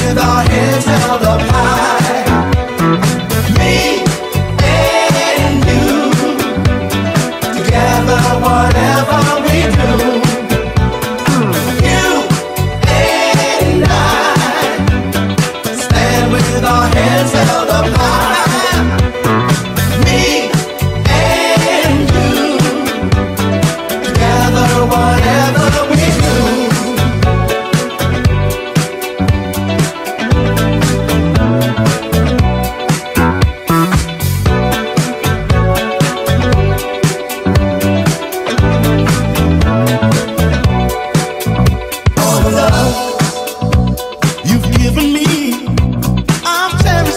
You've given me, I'm telling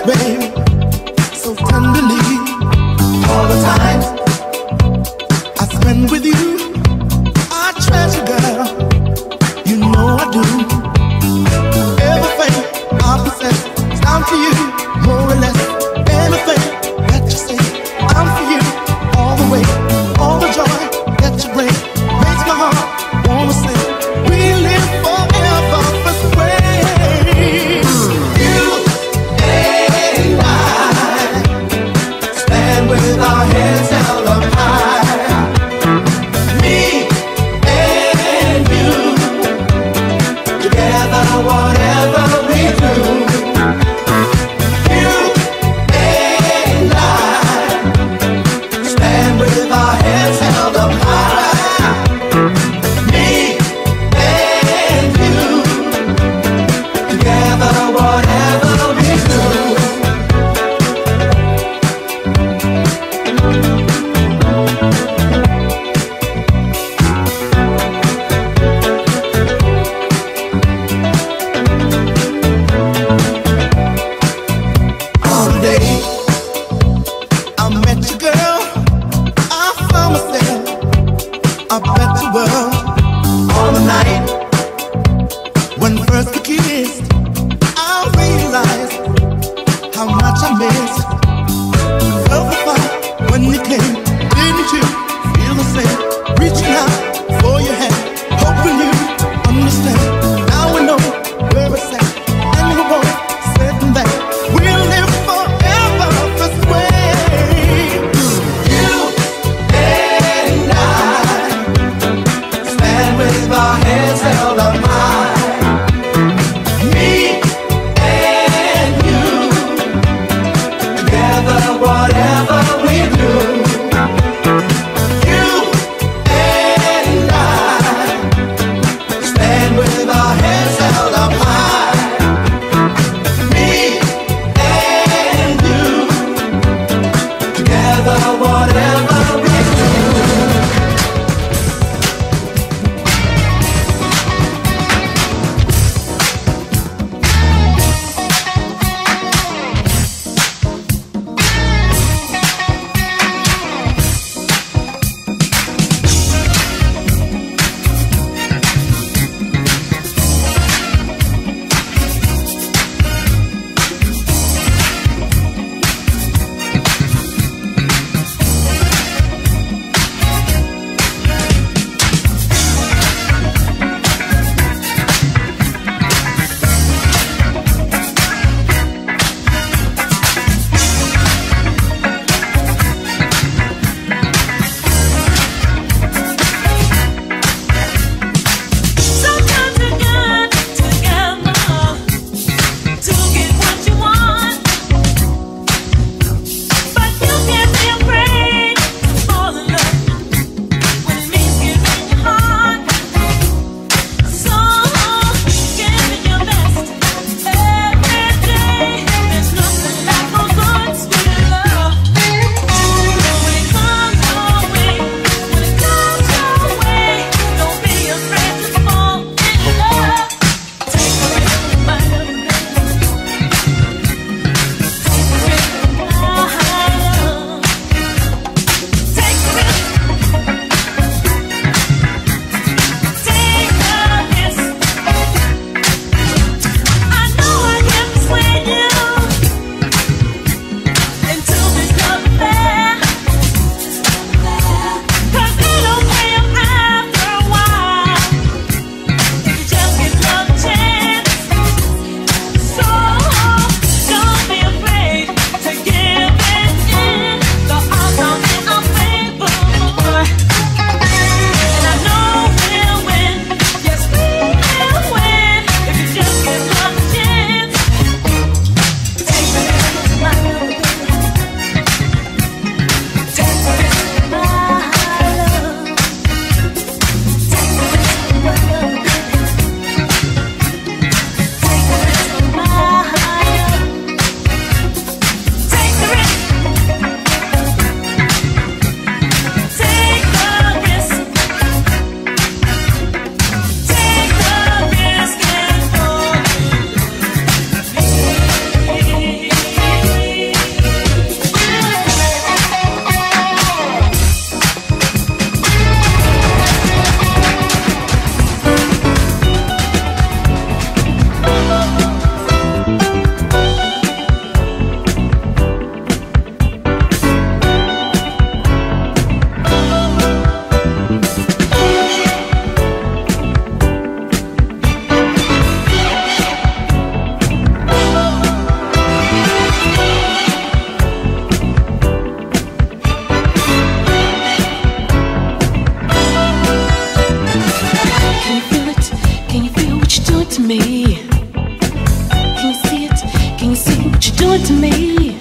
you see what you're doing to me?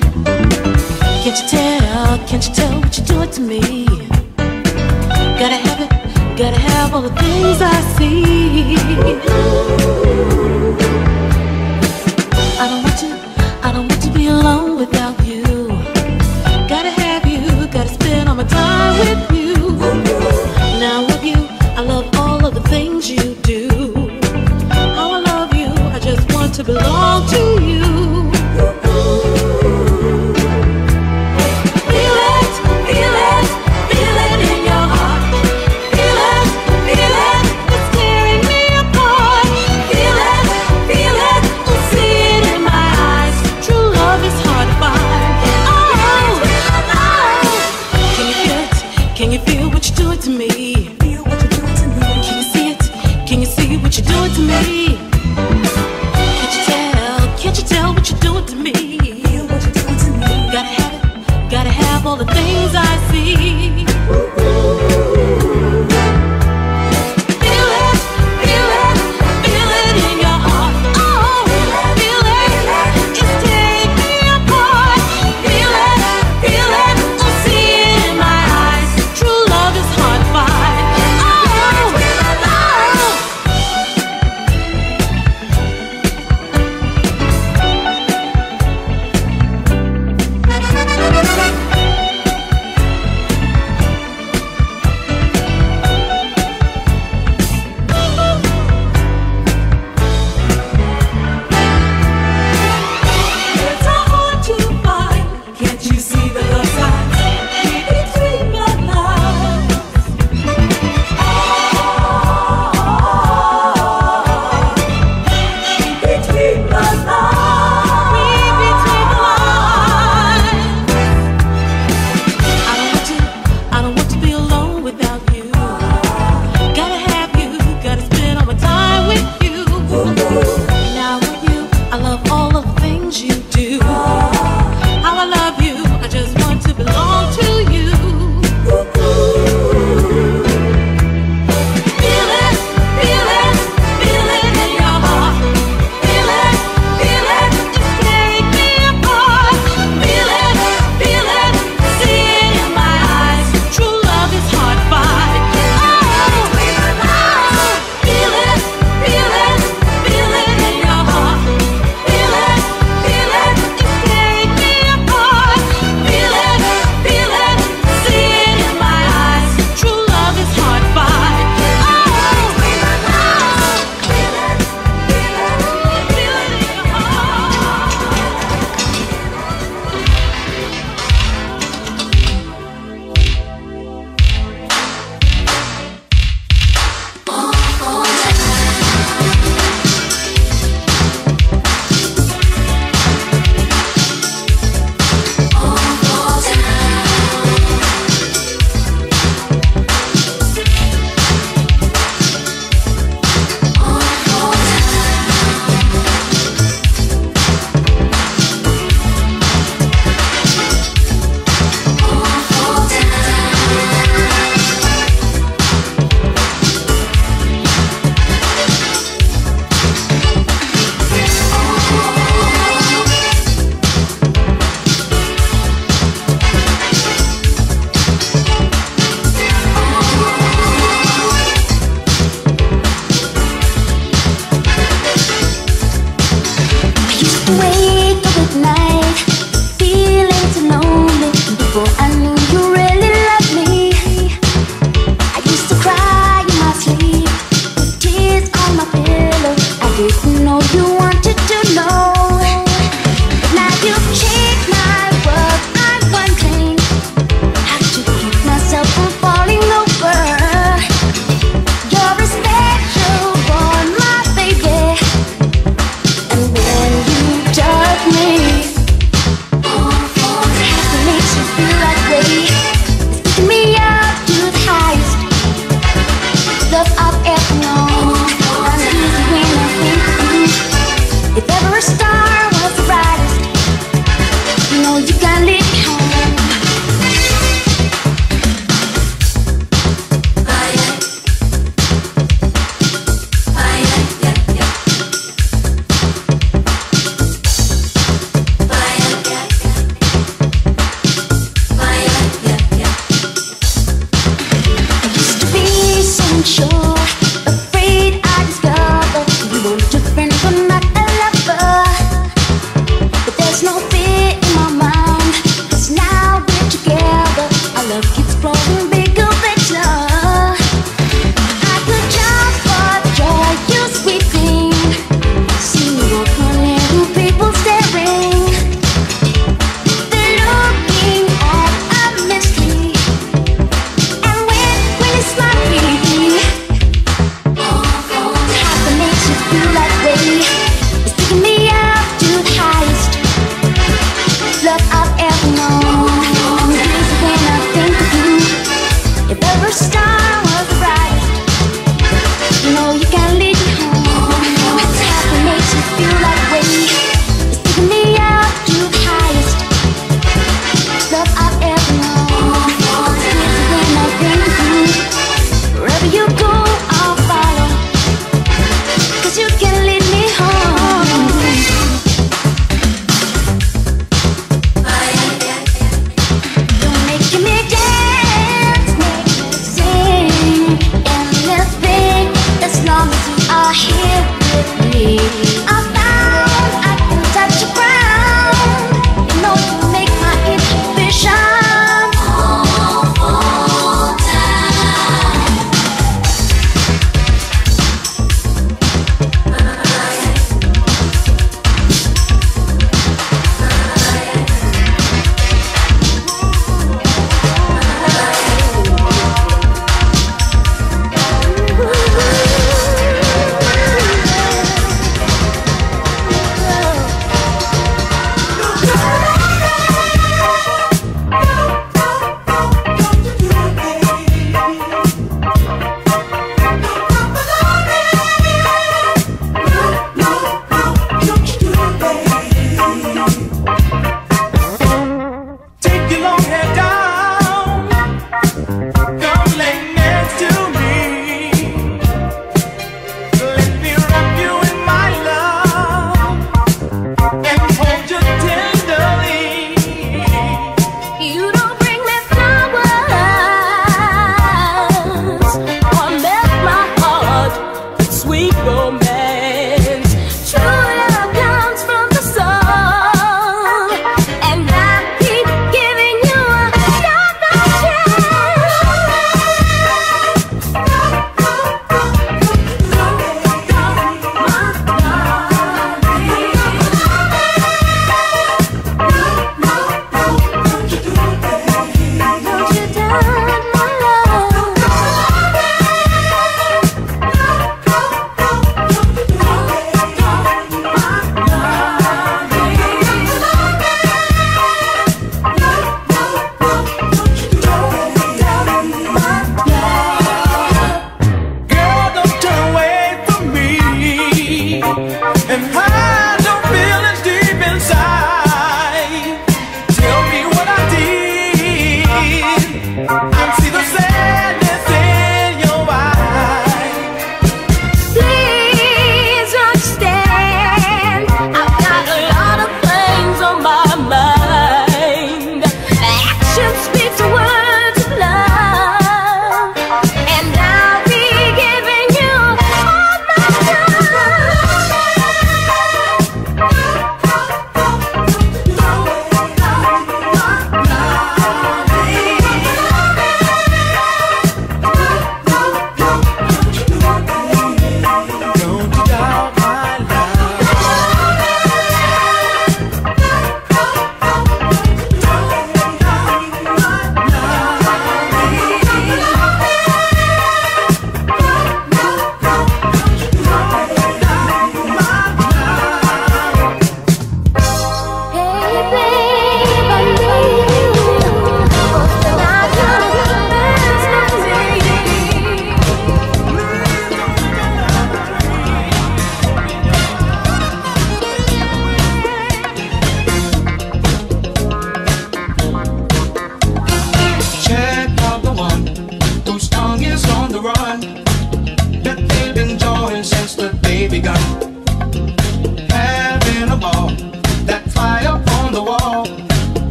Can't you tell what you're doing to me? Gotta have it, gotta have all the things I see. I don't want to be alone without you. Gotta have you, gotta spend all my time with you. Now I love you, I love all of the things you do. How I love you, I just want to belong to you. All the things I see.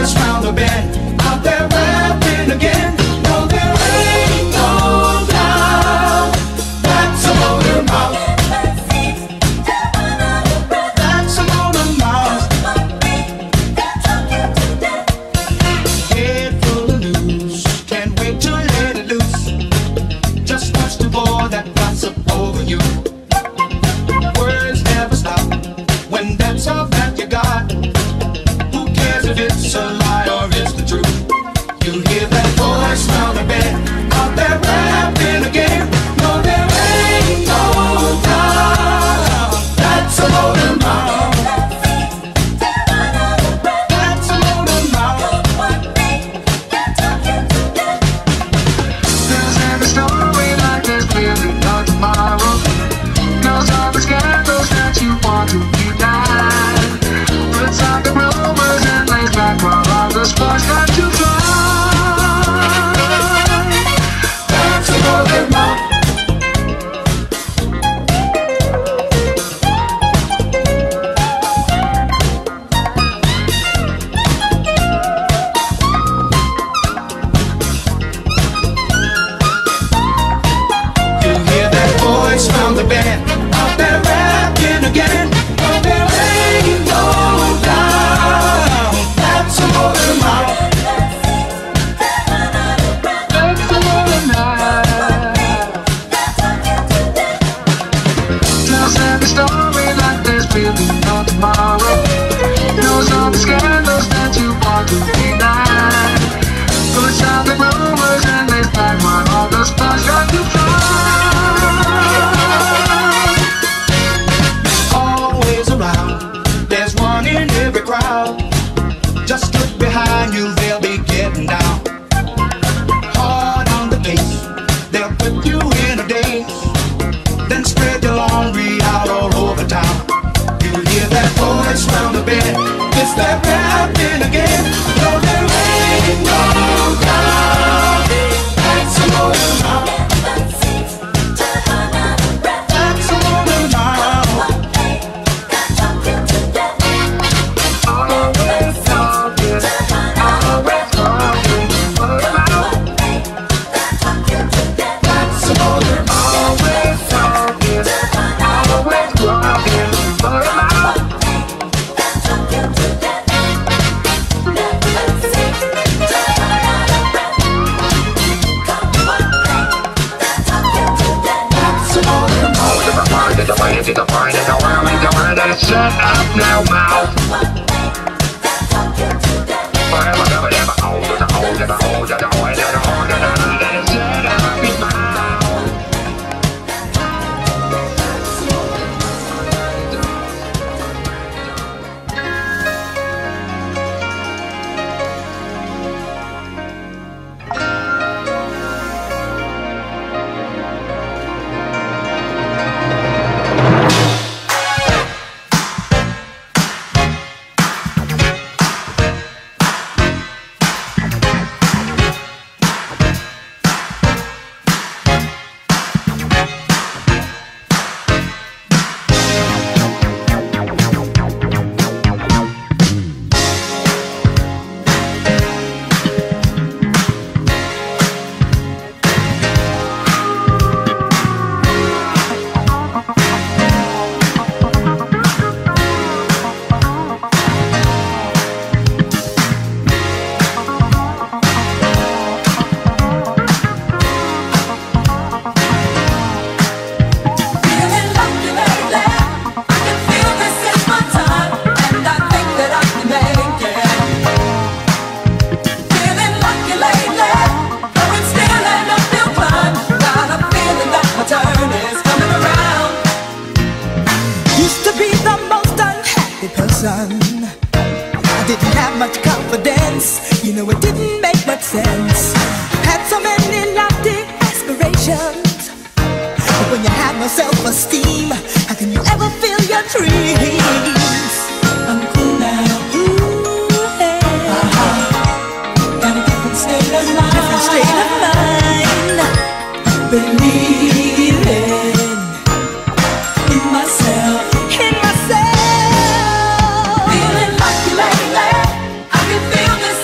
boys round the bend, out there rapping again. No, there ain't no doubt, that's a motor mouth. That's a motor mouth. Head full of news, can't wait to let it loose. Just watch the boy that gossip over you. Words never stop when that's all that you got. Who cares if it's a lie or it's the truth? You hear that voice round the bend, out there rapping again. No, there ain't no doubt, that's a motor mouth. That's a motor mouth. There's every story like there's really no tomorrow. Knows all the scandals that you want to deny. Puts out the rumors and lays back while all the sports got to try. That's a motor mouth. You hear that voice from the band, out there rapping again. Oh, there ain't no doubt, that's a motor mouth. That's a motor mouth. Tells every story like there's really no tomorrow. Knows all the scandals that you want to deny. Puts out the rumors and lays back while all the stars got to fly. Always around, there's one in every crowd. Just look behind you, they'll be getting down. Hard on the pace, they'll put you in a daze. Then spread your laundry out all over town. You hear that voice round the bend, it's that rapping again. No, there ain't no doubt, that's a motor mouth. That's a motor mouth. Always talking, always talking, motor mouth. That's a motor mouth. Always talking, always talking, motor mouth. Shut up now, mouth. I didn't have much confidence, you know it didn't make much sense. Had so many lofty aspirations, but when you have no self-esteem, how can you ever feel your dreams? I'm cool now, ooh, hey. Got a different state of mind, believing in myself. Feeling lucky lately, I can feel this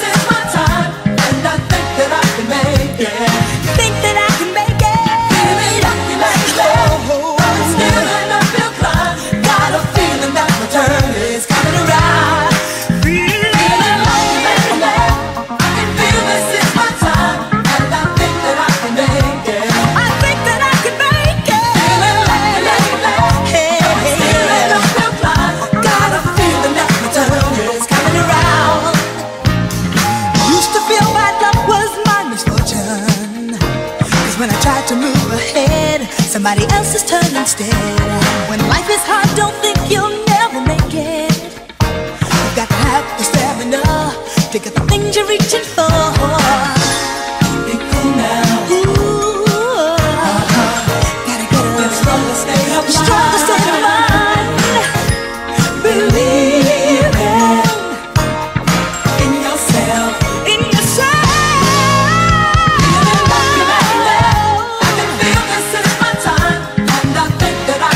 instead. When life is hard, don't think you'll never make it. You've got to have the stamina to get the things you're reaching for. Be cool now. Ooh, gotta get a stronger state of mind. Stronger state of mind. Believe in yourself. In yourself. Feeling like I can feel this is my time, and I think that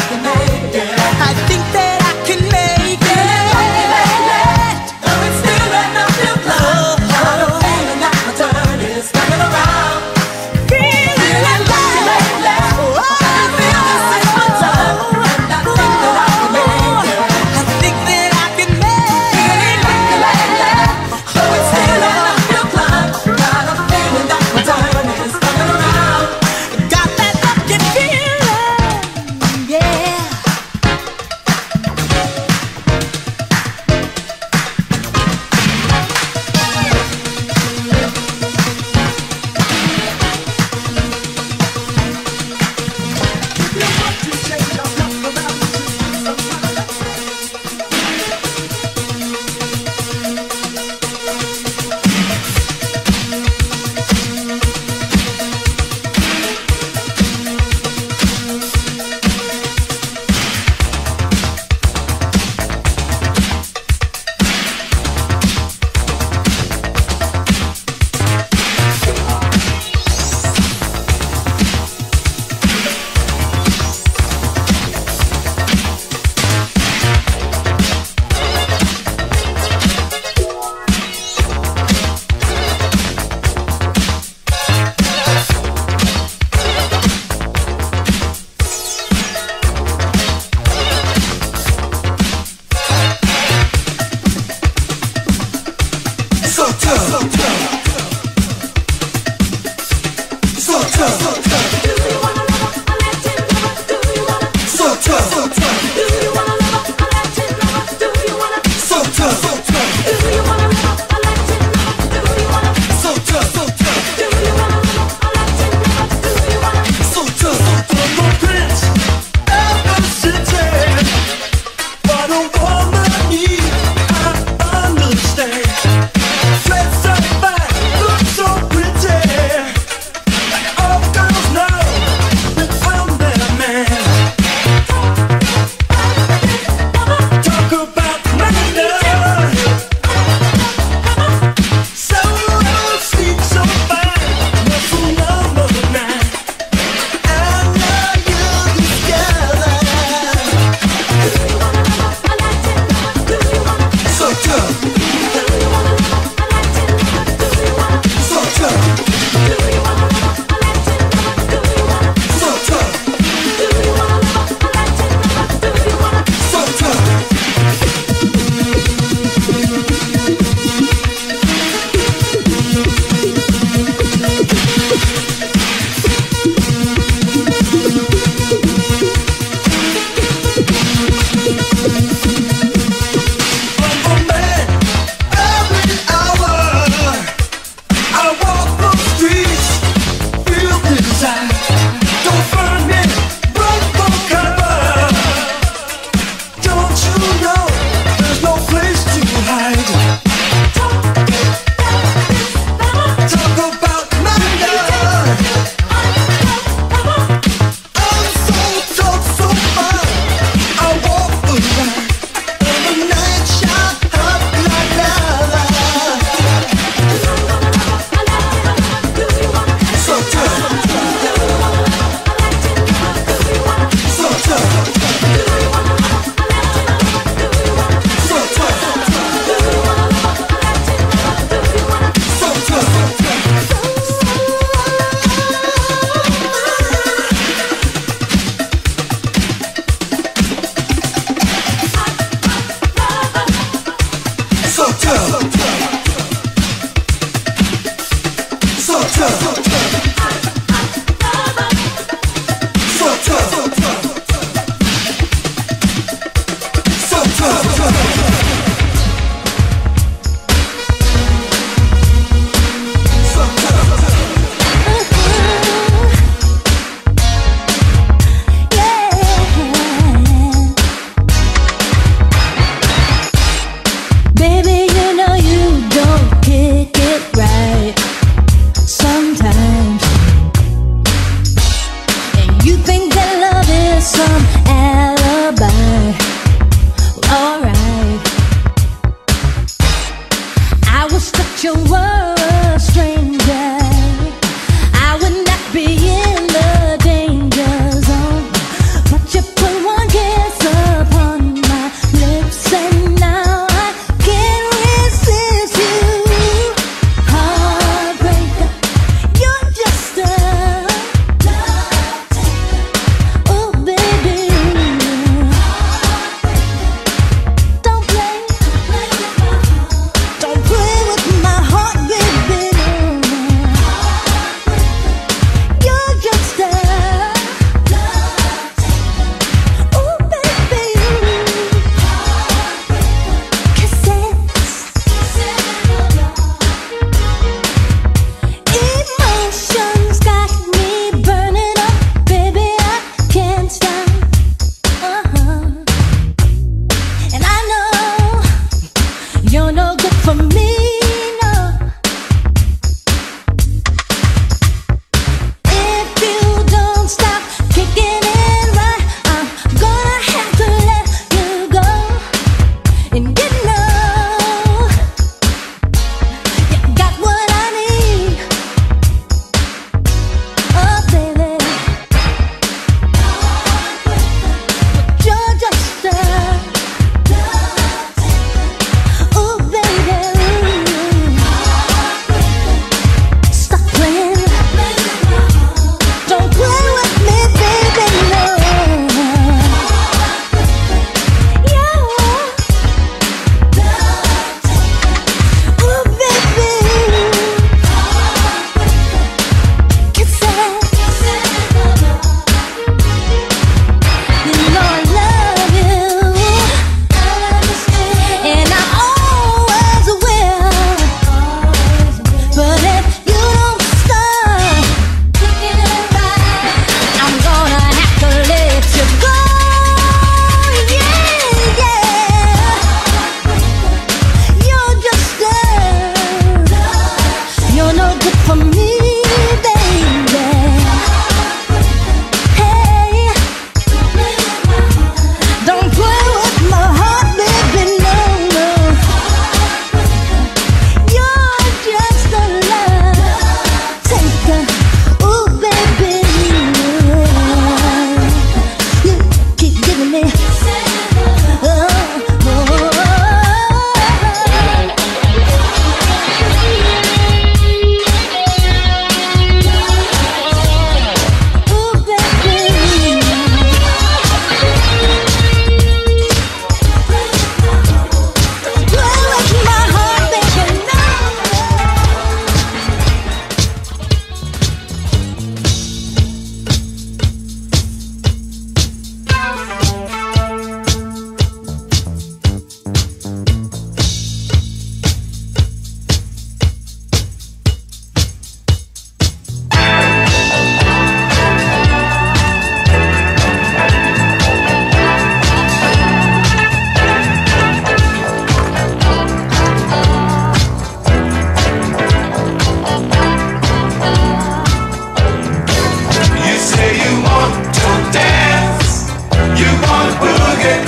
again.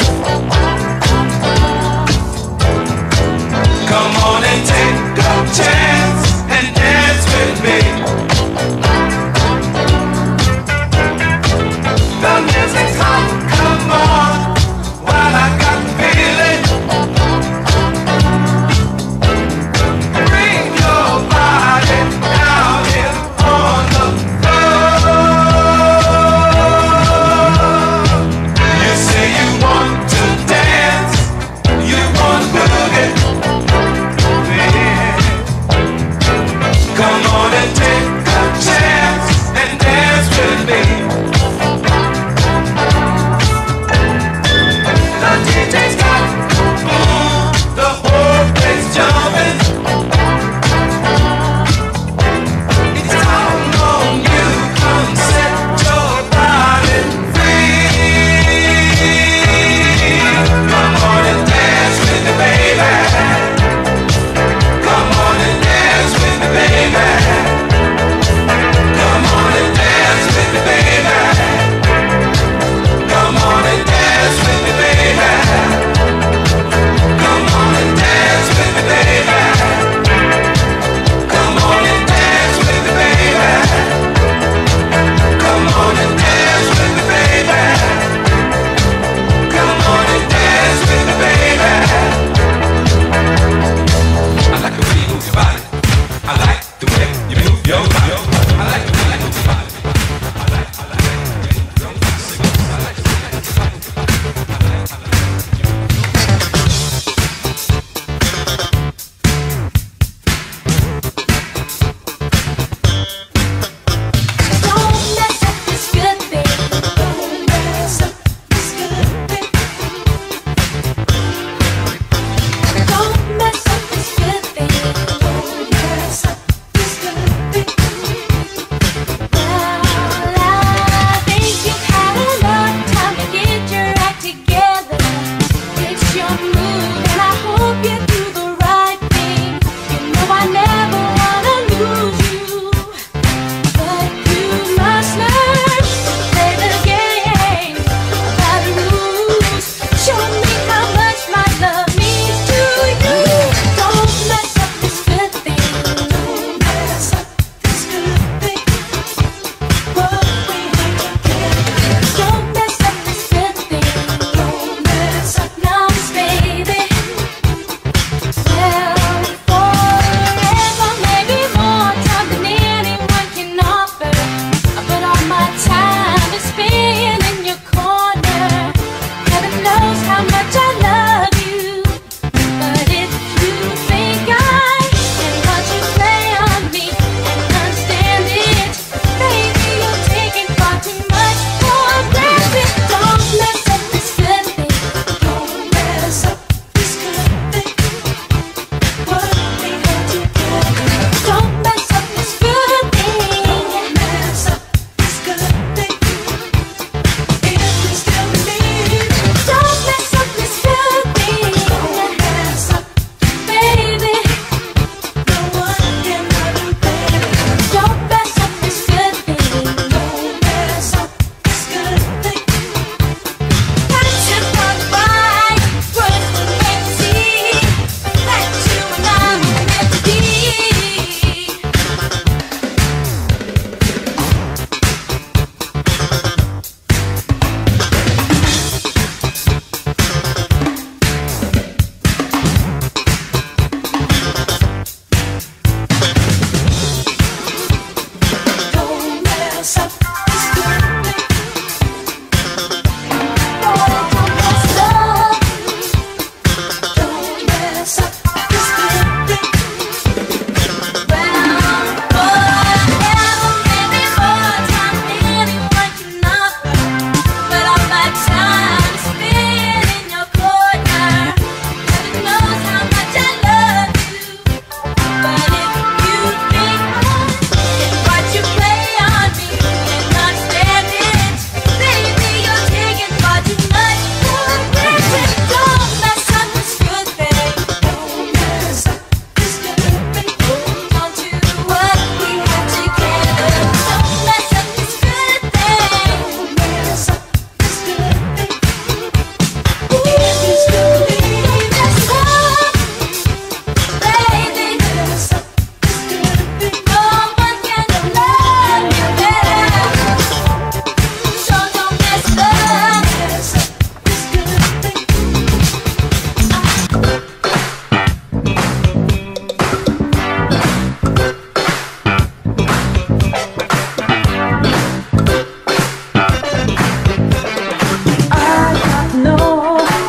Come on and take a chance and dance with me. The music's on, come on, while I got the feeling. Bring your body down here on the floor. You say you want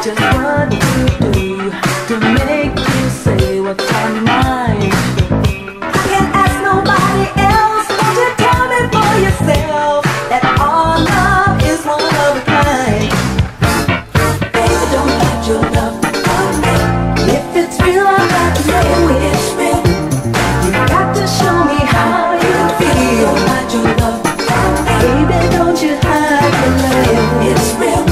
Just what to do to make you say what's on your mind. I can't ask nobody else. Won't you tell me for yourself that our love is one of a kind? Baby, don't hide your love from me. If it's real, I got to know it's real. You got to show me how you feel. Don't hide your love from me. Baby, don't you hide your love. It's real.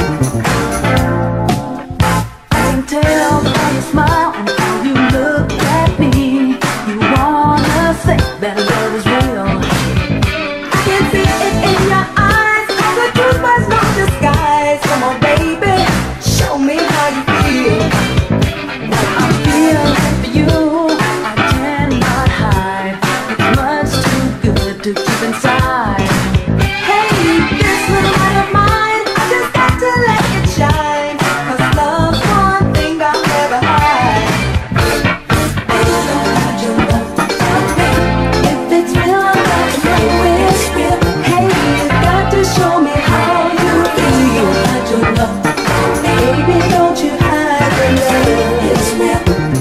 Tell by your smile and how you look at me, you wanna say that love is real. I can see it in your eyes, the truth has no disguise. Come on baby, show me how you feel. What I'm feeling for you, I cannot hide. It's much too good to keep inside. Hey, this little light of mine, I just got to let it shine. 'Cause love's one thing I'll never hide. Baby, don't hide your love from me. If it's real, I got to know it's real. Hey, you got to show me how you feel. Don't hide your love from me. Baby, don't you hide your love. It's real.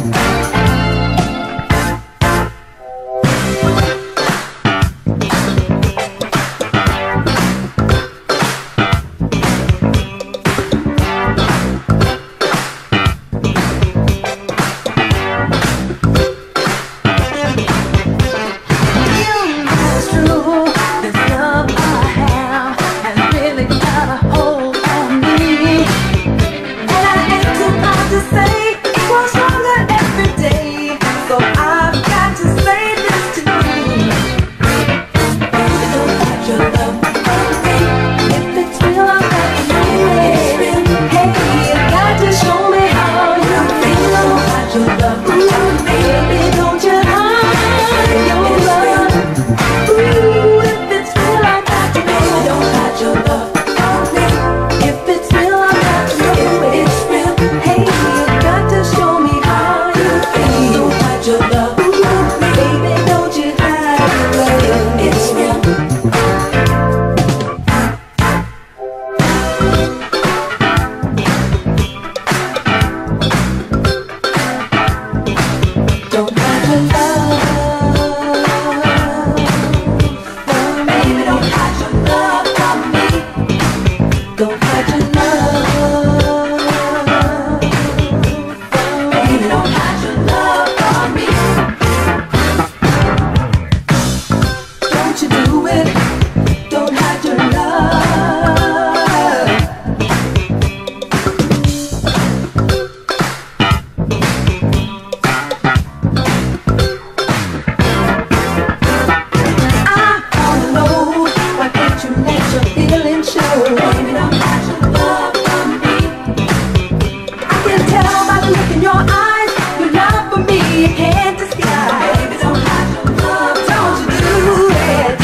It's true, this love I have has really got a hold on me. And I ain't too proud to say it grows stronger every day. So I've got to say this to you. Baby, don't hide your love from me. If it's real, I got to know it's real. Hey, you got to show me how you feel. Don't hide your love from me. Baby, don't you hide your love. Ooh, if it's real, I got to know. Don't hide your love from me. If it's real, I got to know it's real. Hey, you got to show me how you feel. Don't hide your love from me. Baby, don't you hide your love. It's real. Don't hide your love. Baby, don't hide your love from me. Don't hide your love. Baby, don't hide your love from me. Don't you do it. Don't hide your love. I wanna know, why can't you let your feelings show? Baby, don't hide your love from me. I can tell by the look in your eyes, your love for me you can't disguise. Baby, don't hide your love, don't you do it.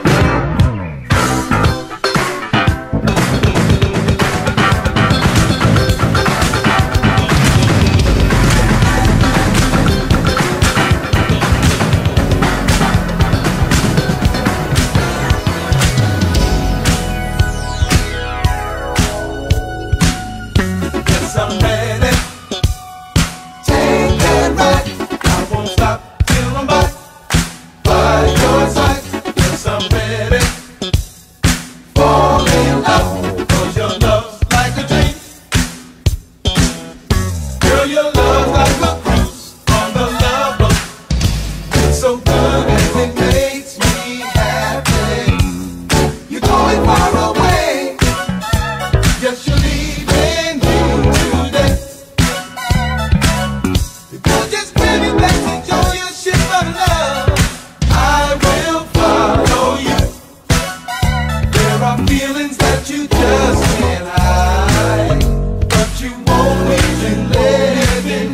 Yes, I'm ready. Take that ride. I won't stop till I'm back by your side. Yes, I'm ready. Fall in love, 'cause your love's like a dream. Girl, your love's like a cruise on the love boat. It's so good and it makes me happy. You're going far away. Yes, you're leaving me today. Because just baby, let's enjoy your ship of love. I will follow you. There are feelings that you just can't hide, but you won't even let me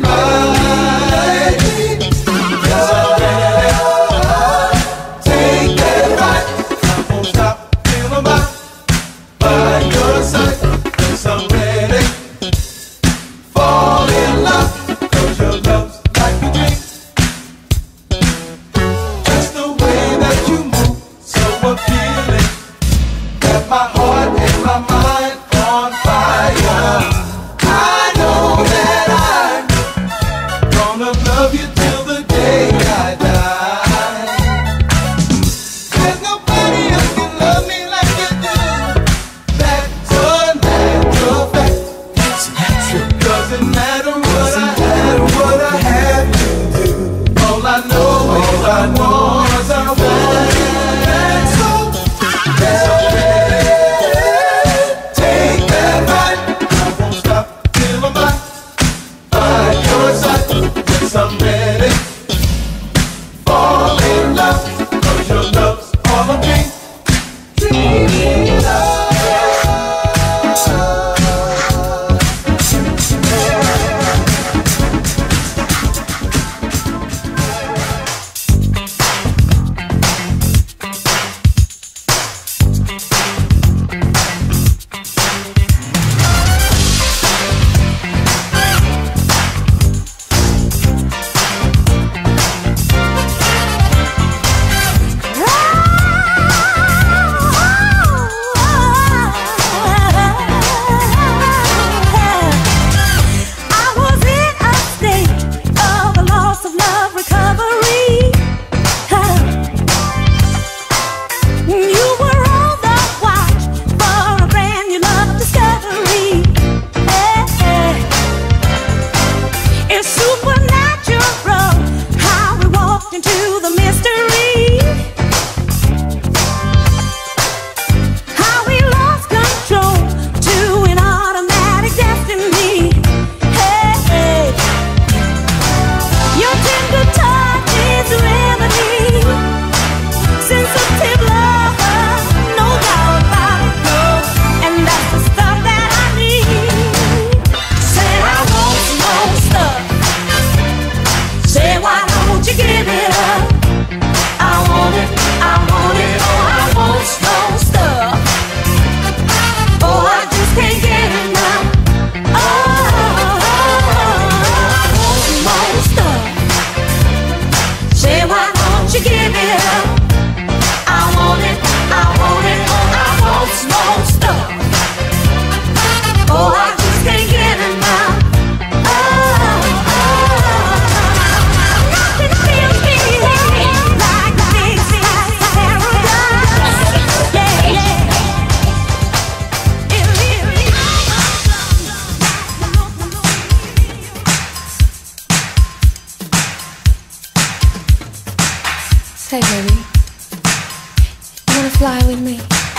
Say, baby, you wanna fly with me?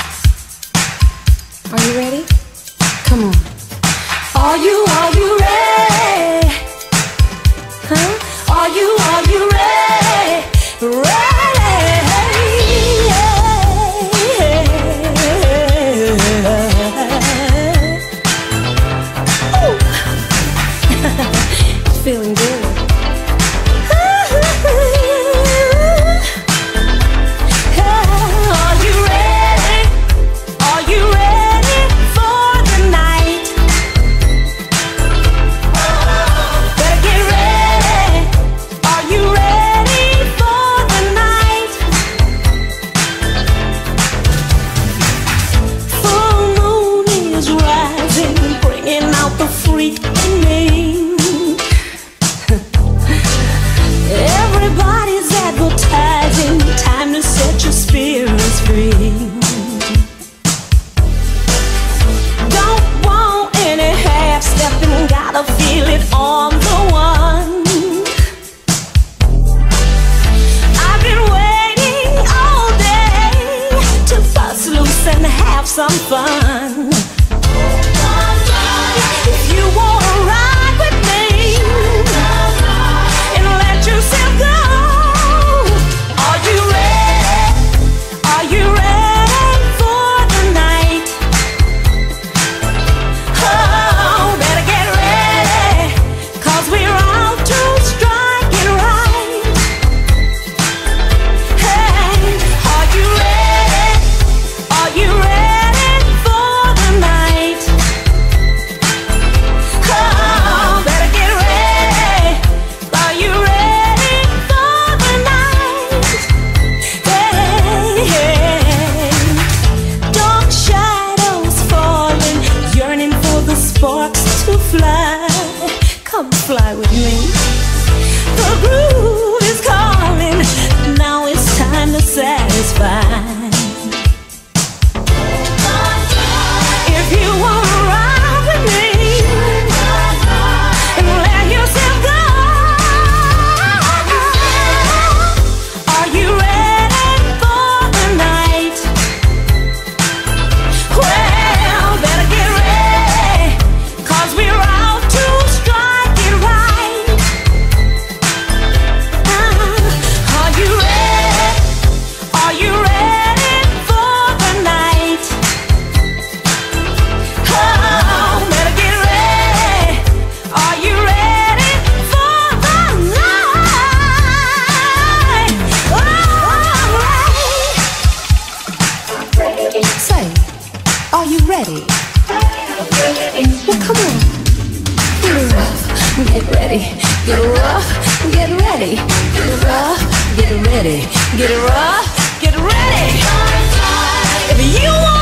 Are you ready? Come on. Are you ready? Huh? Are you ready? Feeling good. Everybody's advertising, time to set your spirits free. Don't want any half-stepping, gotta feel it on the one. I've been waiting all day to bust loose and have some fun. If you wanna ride with me and let yourself go, are you ready? Are you ready for the night? Oh, better get ready, 'cause we're out to strike it right. Hey, are you ready? Are you ready for the night? Oh, better get ready. Are you ready for the night? Hey, dark shadows falling, yearning for the sparks to fly. Come fly with me. The groove is calling, now it's time to satisfy. If you wanna ride with me and let yourself go, are you ready for the night? Well, better get ready, 'cause we're out to strike it right. Are you ready? Are you ready for the night? Oh, better get ready. Are you ready for the night? Say, are you ready? Well, come on. Get rough, get ready. Get rough, get ready. Get rough, get ready. Get rough, get ready. If you want